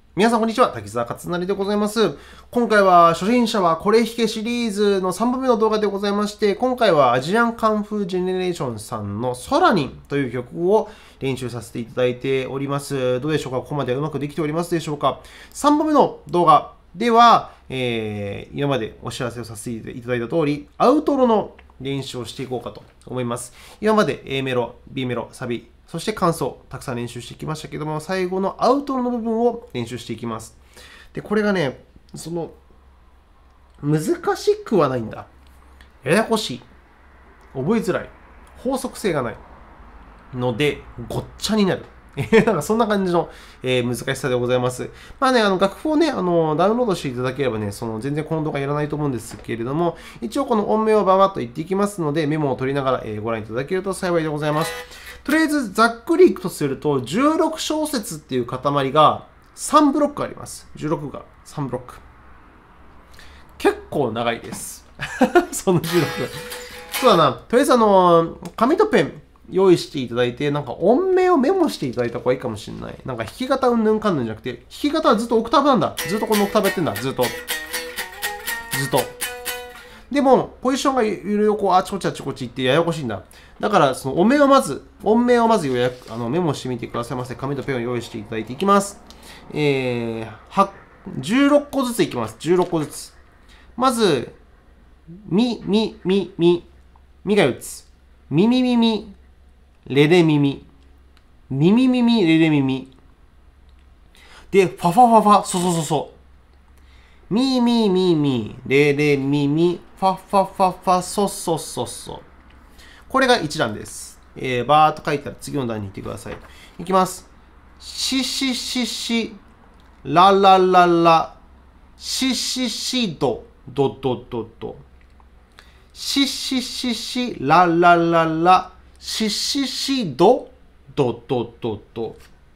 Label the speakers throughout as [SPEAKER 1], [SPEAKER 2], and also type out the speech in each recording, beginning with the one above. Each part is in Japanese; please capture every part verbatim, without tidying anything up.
[SPEAKER 1] 皆さんこんにちは、滝沢勝成でございます。今回は初心者はこれ弾けシリーズのさんぼんめの動画でございまして、今回はアジアンカンフージェネレーションさんのソラニンという曲を練習させていただいております。どうでしょうか？ここまでうまくできておりますでしょうか？さんぼんめの動画では、えー、今までお知らせをさせていただいた通り、アウトロの練習をしていこうかと思います。今まで A メロ、B メロ、サビ、そして間奏、たくさん練習してきましたけども、最後のアウトロの部分を練習していきます。で、これがね、その、難しくはないんだ。ややこしい。覚えづらい。法則性がない。ので、ごっちゃになる。なんかそんな感じの、えー、難しさでございます。まあね、あの楽譜をね、あのダウンロードしていただければね、その全然この動画いらないと思うんですけれども、一応この音名をババッと言っていきますので、メモを取りながら、えー、ご覧いただけると幸いでございます。とりあえずざっくりいくとすると、じゅうろく小節っていう塊がさんブロックあります。じゅうろくがさんブロック。結構長いです。そのじゅうろく。そうだな。とりあえずあの、紙とペン用意していただいて、なんか音名をメモしていただいた方がいいかもしれない。なんか弾き方うんぬんかんぬんじゃなくて、弾き方はずっとオクターブなんだ。ずっとこのオクターブやってんだ。ずっと。ずっと。でも、ポジションがいろいろこうあちこちあちこち行ってややこしいんだ。だから、その音名をまず、音名をまず予約あのメモしてみてくださいませ。紙とペンを用意していただいていきます。えー、じゅうろっこずついきます。じゅうろっこずつ。まず、み、み、み、み。みが打つ。みみみみ。レレミミ。ミミミミ、レレミミ。で、ファファファファ、ソソソソ。ミミミミ、レレミミ、ファファファファ、ソソソソ。これがいち段です。えー、バーっと書いたら次の段に行ってください。いきます。シシシシ、ララララ、シシシド、ドドドド。シシシシ、ララララ、シシシド、ドドドド。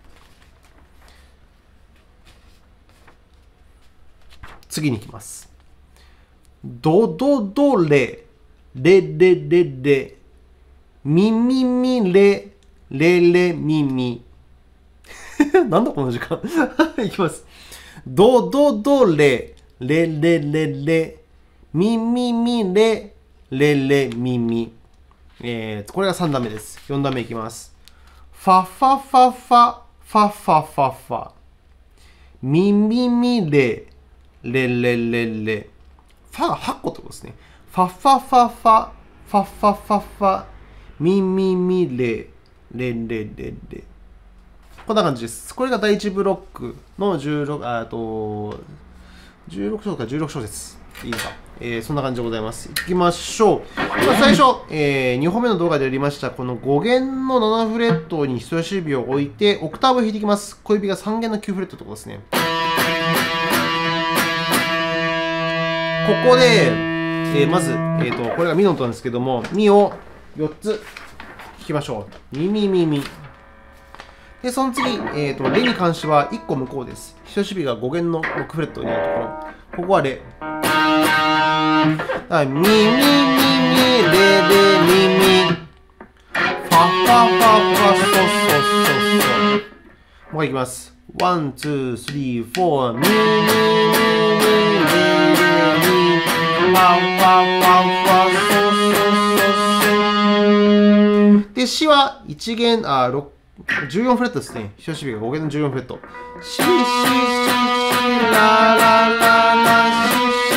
[SPEAKER 1] 次に行きます。ドドドレ、レレレレ、ミミミレ、レレミミ。なんだこの時間。いきます。ドドドレ、レレレレ、ミミミレ、レレミミ。えー、これがさん段目です。よん段目いきます。ファファファファ、ファファファファ。ミミミレ、レレレレ。ファがはっこってことですね。ファファファファ、ファファファファ、ミミミレ、レレレレ。こんな感じです。これが第一ブロックのじゅうろく、あと、じゅうろく小かじゅうろく小節。いいか。えー、そんな感じでございます。いきましょう。まあ、最初、えー、にほんめの動画でやりました、このご弦のななフレットに人差し指を置いて、オクターブを弾いていきます。小指がさん弦のきゅうフレットってことですね。ここで、えー、まず、えーと、これがミの音なんですけども、ミをよっつ弾きましょう。ミミミミ。で、その次、えーと、レに関してはいっこ向こうです。人差し指がご弦のろくフレットになるところ。ここはレ。ミミミミ、レレミミ。ファファファファ、ソソソソ。もう一回いきます。ワン、ツー、スリー、フォー。ミミミミ、レレミ。ファファファファ、ソソソソ。で、シはいち弦、あ、ろく、じゅうよんフレットですね。人差し指がご弦のじゅうよんフレット。シシシシララララシシ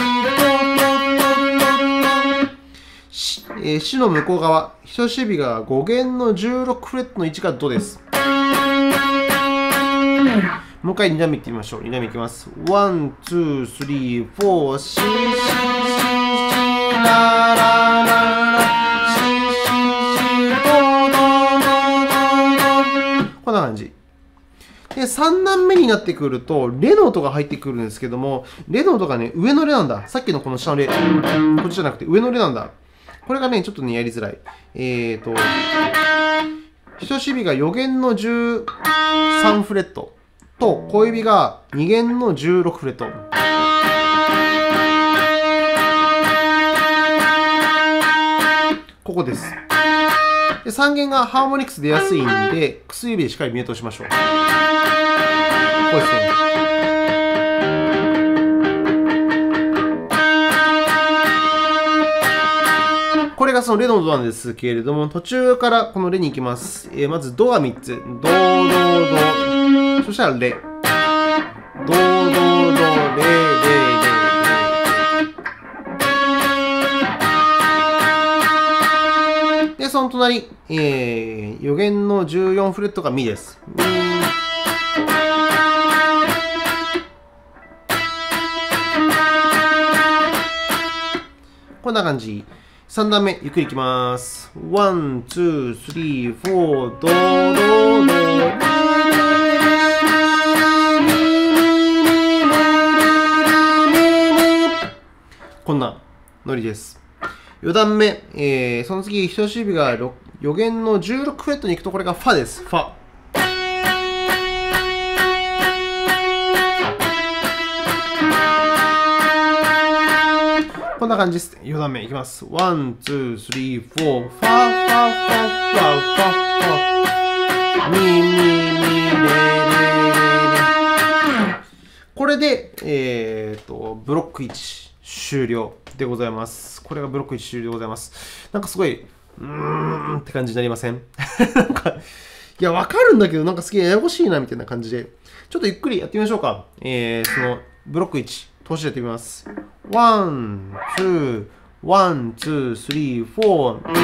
[SPEAKER 1] シドドドドド。えー、シの向こう側、人差し指がご弦のじゅうろくフレットのいちがドです。もう一回に段目いってみましょう。に段目いきます。ワン、ツー、スリー、フォー、シシシシララララ。こんな感じ。で、さん段目になってくると、レの音が入ってくるんですけども、レの音がね、上のレなんだ。さっきのこの下のレ。こっちじゃなくて上のレなんだ。これがね、ちょっとね、やりづらい。えーと、人差し指がよ弦のじゅうさんフレットと、小指がに弦のじゅうろくフレット。ここです。で、さん弦がハーモニクス出やすいんで、薬指でしっかりミュートしましょう。ここですね。 がそのレのドなんですけれども、途中からこのレに行きます。えー、まずドがみっつ。ド、ド、ド。そしたらレ。ド、ド、ド、レ、レ、レ。で、その隣、えー、予言のじゅうよんフレットがミです。こんな感じ。さん段目、ゆっくりいきます。ワン、ツー、スリー、フォー、ド、ド、ド、こんなノリです。よん段目、えー、その次、人差し指が予言のじゅうろくフレットに行くと、これがファです。ファ。こんな感じです。よん段目いきます。ワン、ツー、スリー、フォー、ファ、ファ、ファ、ファ、ファ、ファ、ミ、ミ、ミ、レ、レ、レ。これで、えーと、ブロックいち終了でございます。これがブロックいち終了でございます。なんかすごい、うーんって感じになりませんなんか、いや、わかるんだけど、なんかすげえややこしいなみたいな感じで、ちょっとゆっくりやってみましょうか。えー、その、ブロックいち、通しでやってみます。ワン、ツー、ワン、ツー、スリー、フォー。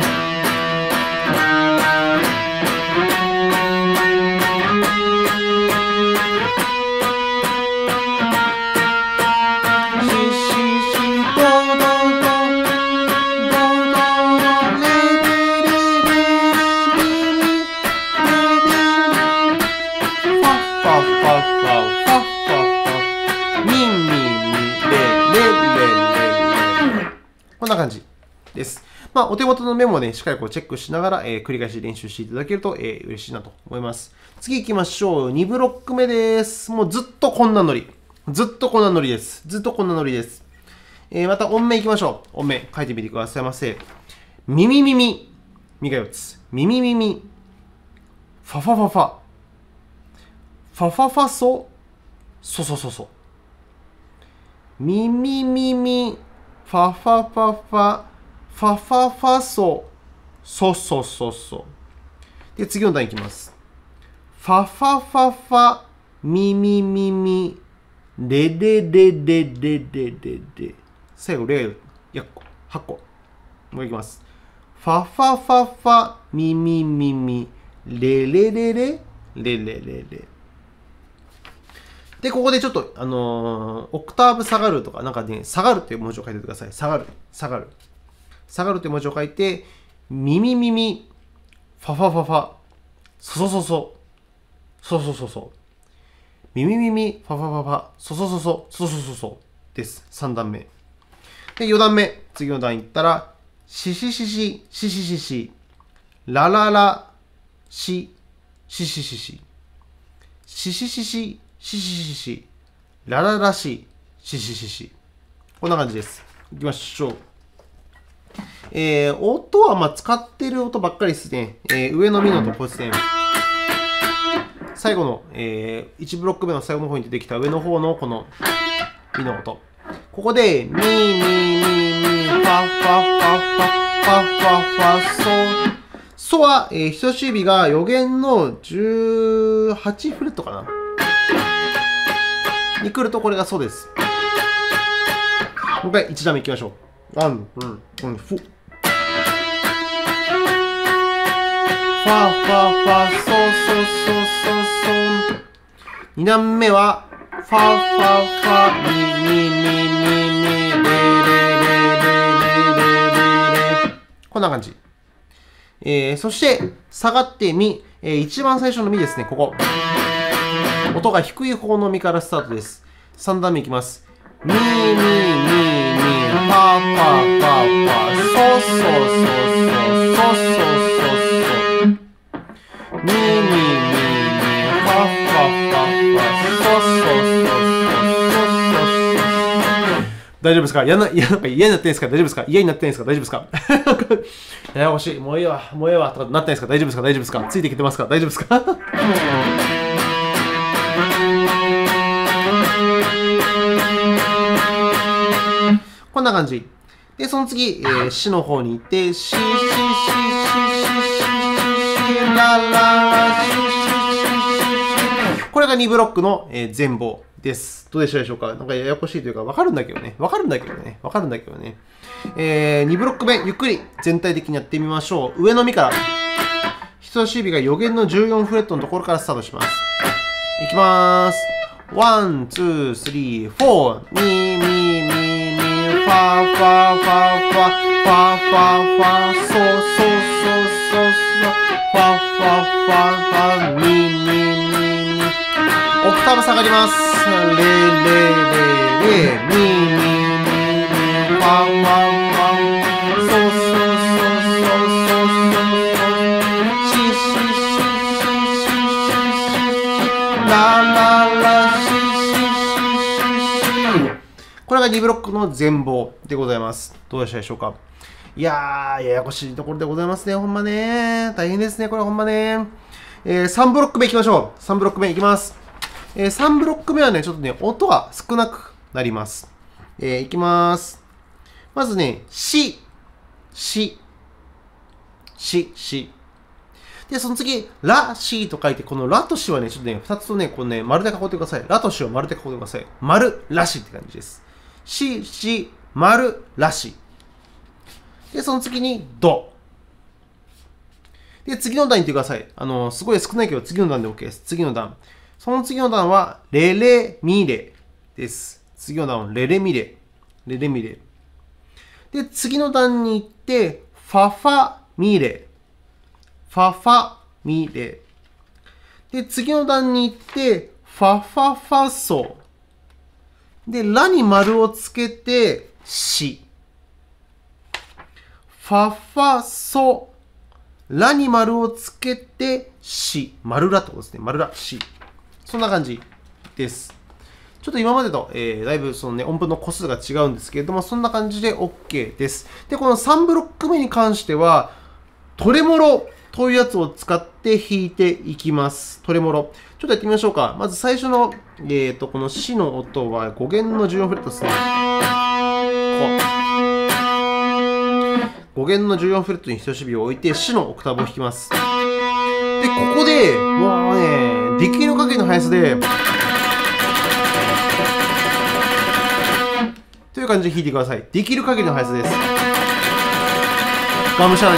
[SPEAKER 1] こんな感じです。まあ、お手元のメモをね、しっかりこうチェックしながら、えー、繰り返し練習していただけると、えー、嬉しいなと思います。次行きましょう。にブロック目です。もうずっとこんなノリ。ずっとこんなノリです。ずっとこんなノリです。えー、また音名行きましょう。音名書いてみてくださいませ。みみみみ。みがよっつ。みみみみ。ファファファファ。ファファファソ。ソソソソ。みみみみ。ファファファファ、ファファファソ、ソソソソ。で、次の段いきます。ファファファファ、ミミミミ、レレレレレレレレ。最後、レやっこ、はっこ。もういきます。ファファファファ、ミミミミ、レレレレ、レレレレ。で、ここでちょっと、あのー、オクターブ下がるとか、なんかね、下がるっていう文字を書いてください。下がる、下がる。下がるっていう文字を書いて、ミミミミ、ファファファファ、ソソソソ、ソソソソ。ミミミミ、ファファファファ、ソソソソ、ソソソソです。さん段目。で、よん段目。次の段いったら、シシシシ、シシシシ、ラララ、シ、シシシシ、シシシシ、シシシシ、ラララシ、シシシシ。こんな感じです。いきましょう。えー、音はまあ使ってる音ばっかりですね。えー、上のミのとポジテン。最後の、えー、いちブロック目の最後の方に出てきた上の方のこのミの音。ここで、ミミミミ、ファファファファ、ファファファ、ソ。ソは、えー、人差し指が予言のじゅうはちフレットかな。に来るとこれがソです。もう一回いち段目いきましょう。ワン、うん、うん、フォ。ファファファ、ソソソソソ。に段目は、ファファファ、ミミミミミ、レレレレレレレレ。こんな感じ。えー、そして、下がってミ、えー、一番最初のミですね、ここ。音が低い方のミからスタートです。さん段目いきます。ミミミミ、ファファファファ、ソソソソ、ソソソソ。ミミミミ、ファファファファ、ソソソソソ。大丈夫ですか？やな、やなんか嫌になってんですか？大丈夫ですか？嫌になってんですか？大丈夫ですか？ややこしい。もういいわ、もういいわとかなってんですか？大丈夫ですか？大丈夫ですか？ついてきてますか？大丈夫ですか？こんな感じ。 で、その次、えー、シの方に行って、シ、シ、シ、シ、シ、シ、シ、ラ、ラ、ラ、シ、シ、シ、シ。これがにブロックの、えー、全貌です。どうでしたでしょうか？なんかややこしいというか、わかるんだけどね。わかるんだけどね。わかるんだけどね。えー、にブロック目、ゆっくり全体的にやってみましょう。上のみから。人差し指が予言のじゅうよんフレットのところからスタートします。いきまーす。ワン、ツー、スリー、フォー。ミ、ミ、ミ、ミ、ファ、ファ、ファ、ファ、ファ、ファ、ファ、ソ、ソ、ソ、ソ、ファ、ファ、ファ、ファ、ミ、ミ、ミ、ミ。オクターブ下がります。レ、レ、レ、レ、ミ、ミ、ミ、ミ、ファ、ファ、ファ、ソ、ソ、ソ、ソ、ソ、シ、シ、シ、シ、シ、ラ、ラ、ラ、シ、シ、シ、シ。これがにブロックの全貌でございます。どうでしたでしょうか？いやー、ややこしいところでございますね。ほんまね。大変ですね。これほんまね。えー、さんブロック目いきましょう。さんブロック目いきます。えー、さんブロック目はね、ちょっとね、音が少なくなります。えー、いきます。まずね、し、し、し、し。で、その次、ラ、シと書いて、このラとシはね、ちょっとね、二つとね、このね、丸で囲ってください。ラとシを丸で囲ってください。丸、ラシって感じです。し、し、丸、ラシ。で、その次に、ド。で、次の段に行ってください。あの、すごい少ないけど、次の段で OK です。次の段。その次の段は、レレミレです。次の段は、レレミレ。レレミレ。で、次の段に行って、ファファミレ。ファファミレ。で、次の段に行って、ファファファソ。で、ラに丸をつけて、シ。ファファソ。ラに丸をつけて、シ。丸ラってことですね。丸ラ、シ。そんな感じです。ちょっと今までと、えー、だいぶそのね、音符の個数が違うんですけれども、そんな感じで OK です。で、このさんブロック目に関しては、トレモロというやつを使って弾いていきます。トレモロ。ちょっとやってみましょうか。まず最初の、えーと、このシの音はご弦のじゅうよんフレットですね。ご弦のじゅうよんフレットに人差し指を置いて、シのオクターブを弾きます。で、ここで、もうね、できる限りの速さで、という感じで弾いてください。できる限りの速さです。がむしゃらに。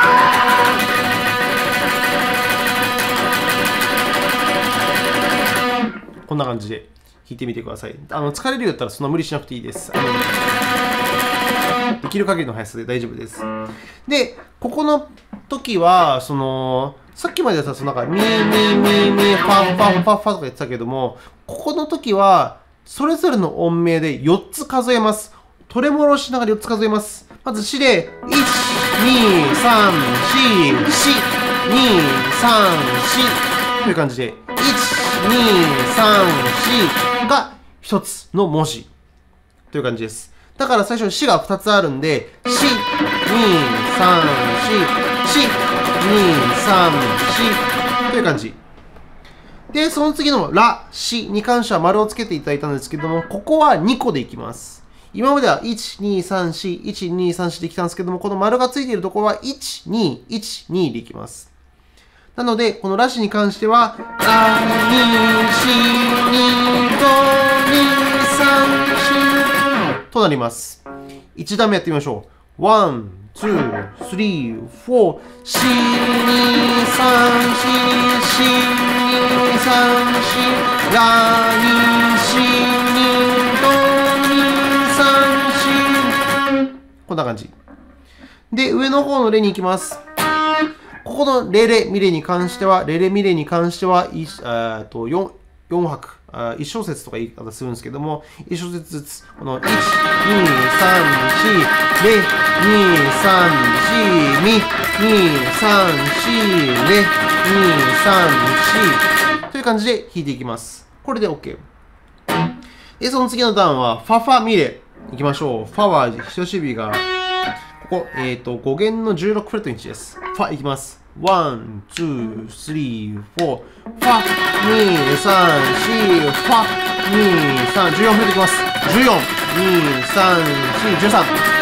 [SPEAKER 1] こんな感じで弾いてみてください。あの疲れるようだったらそんな無理しなくていいです。あのできる限りの速さで大丈夫です。で、ここの時は、その、さっきまではさ、そのなんか、ミーミーミーミー、ファンファンファンファとか言ってたけども、ここの時は、それぞれの音名でよっつ数えます。トレモロしながらよっつ数えます。まず、シで、いち、に、さん、よん、よん、に、さん、よんという感じで、いち、に、さん、よんがひとつの文字という感じです。だから最初にシがふたつあるんで、シ、に、さん、よん、シ、に、さん、よんという感じ。で、その次のラ、シに関しては丸をつけていただいたんですけども、ここはにこでいきます。今まではいち、に、さん、よん、いち、に、さん、よんできたんですけども、この丸がついているところはいち、に、いち、にでいきます。なので、このラシに関しては、ラ、に、シ、に、ド、に、さん、よんとなります。いち段目やってみましょう。ワン、ツー、スリー、フォー、シ、に、さん、シ、シ、に、さん、シ、ラ、に、シ、に、ド、に、さん、シ。こんな感じ。で、上の方のレに行きます。ここのレレミレに関しては、レレミレに関しては、と 4, 4拍、いち小節とか言い方するんですけども、いち小節ずつ、このいち、に、さん、よん、レ、に、さん、よん、ミ、に、さん、よん、レ、に、さん、よんという感じで弾いていきます。これで OK。で、その次の段は、ファファミレ。いきましょう。ファは人差し指が、ここ、えっと、ご弦のじゅうろくフレットにです。ファいきます。ワン、ツー、スリー、フォー、ファ、に、さん、よん、ファ、に、さん、じゅうよんフレットいきます。じゅうよん、に、さん、よん、じゅうさん。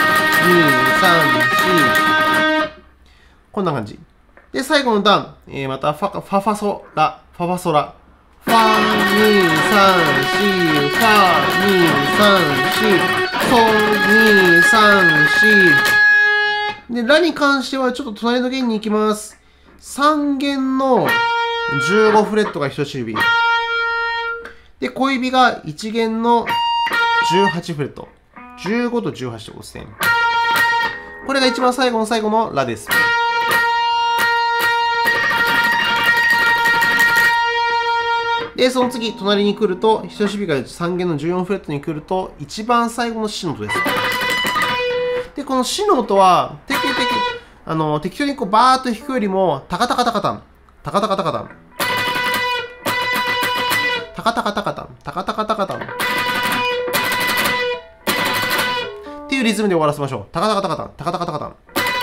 [SPEAKER 1] さん、し。こんな感じ。で、最後の段、えー、またファ、ファファソラ、ファファソラ。ファ、に、さん、し、ファ、に、さん、し、ソ、に、さん、し。で、ラに関してはちょっと隣の弦に行きます。さん弦のじゅうごフレットが人差し指。で、小指がいち弦のじゅうはちフレット。じゅうごとじゅうはちってことですね。これが一番最後の最後のラです。で、その次、隣に来ると、人差し指がさん弦のじゅうよんフレットに来ると、一番最後のシの音です。で、このシの音は、適適あの適当にこうバーッと弾くよりも、タカタカタカタン、タカタカタカタン、タカタカタカタン、タカタカタカタン。っていうリズムで終わらせましょう。タカタカタカタン、タカタカタカタン。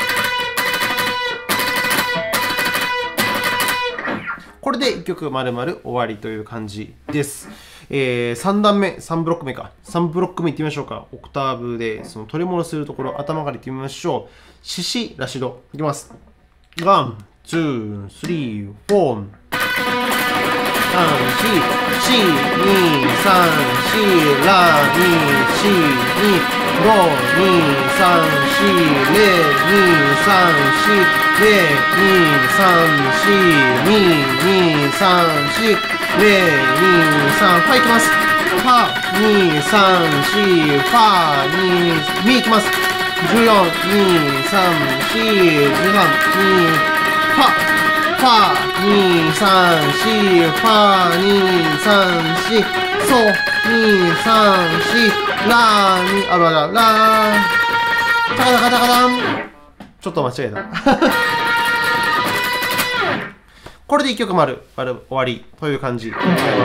[SPEAKER 1] これでいっきょく丸々終わりという感じです。えー、さん段目、さんブロック目か。さんブロック目いってみましょうか。オクターブでその取り戻するところ、頭からいってみましょう。シシ、ラシド。いきます。ワン、ツー、スリー、フォー。さん、し、し、に、さん、し、ラ、に、し、に、ご、に、さん、し、れ、に、さん、し、れ、に、さん、し、に、に、さん、し、れ、に、さん、ファいきます。ファ、に、さん、し、ファ、に、ミいきます。じゅうよん、に、さん、し、に、さん、に、ファ。ファ、に、さん、し、ファ、に、さん、し、ソ、に、さん、し、ラ、に、あ、らら、ラ、タカタカタカタン。ちょっと間違えた。これでいっきょく丸、丸終わりという感じでございます。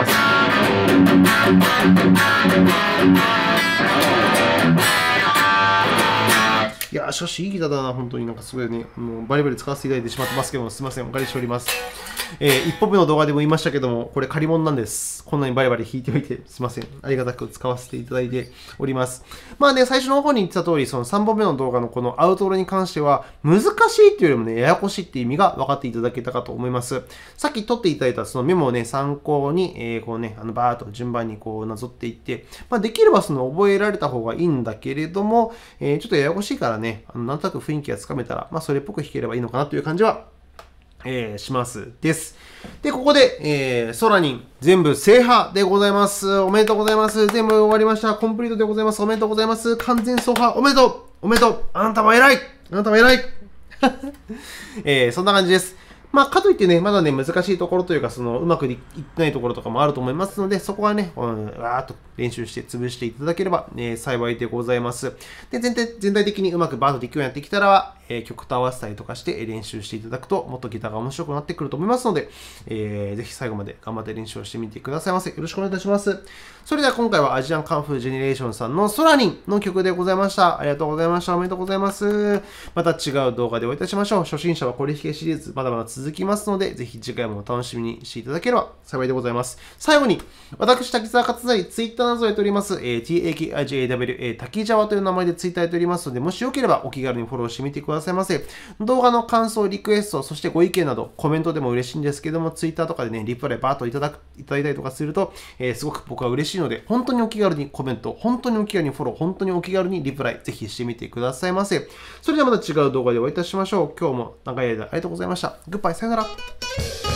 [SPEAKER 1] いやー、しかしいいギターだな、本当になんかすごいね、もうバリバリ使わせていただいてしまってますけども、すみません、お借りしております。えー、いっぽんめの動画でも言いましたけども、これ借り物なんです。こんなにバリバリ弾いておいて、すみません。ありがたく使わせていただいております。まあね、最初の方に言ってた通り、そのさんぼんめの動画のこのアウトロに関しては、難しいっていうよりもね、ややこしいっていう意味が分かっていただけたかと思います。さっき撮っていただいたそのメモをね、参考に、えー、こうね、あのバーっと順番にこうなぞっていって、まあできればその覚えられた方がいいんだけれども、えー、ちょっとややこしいからね、あのなんとなく雰囲気がつかめたら、まあそれっぽく弾ければいいのかなという感じは、えー、します。です。で、ここで、えー、ソラニン、全部制覇でございます。おめでとうございます。全部終わりました。コンプリートでございます。おめでとうございます。完全走破、おめでとうおめでとうあなたは偉いあなたは偉いえー、そんな感じです。まあ、かといってね、まだね、難しいところというか、その、うまくいってないところとかもあると思いますので、そこはね、うん、わーっと練習して潰していただければ、えー、幸いでございます。で、全体、全体的にうまくバーッとできるようになってきたら、えー、曲と合わせたりとかして練習していただくと、もっとギターが面白くなってくると思いますので、えー、ぜひ最後まで頑張って練習をしてみてくださいませ。よろしくお願いいたします。それでは今回はアジアンカンフージェネレーションさんのソラニンの曲でございました。ありがとうございました。おめでとうございます。また違う動画でお会いいたしましょう。初心者はこれ弾けシリーズ、まだまだ続きますので、ぜひ次回もお楽しみにしていただければ幸いでございます。最後に、私、滝沢勝成、ツイッターなどやっております、えー、ティーエーケーアイジェーエーダブリューエー 滝沢という名前でツイッターやっておりますので、もしよければお気軽にフォローしてみてくださいませ。動画の感想、リクエスト、そしてご意見など、コメントでも嬉しいんですけども、ツイッターとかでね、リプライバーっといただく、いただいたりとかすると、えー、すごく僕は嬉しいので、本当にお気軽にコメント、本当にお気軽にフォロー、本当にお気軽にリプライ、ぜひしてみてくださいませ。それではまた違う動画でお会いいたしましょう。今日も長い間ありがとうございました。グッバイ、さよなら。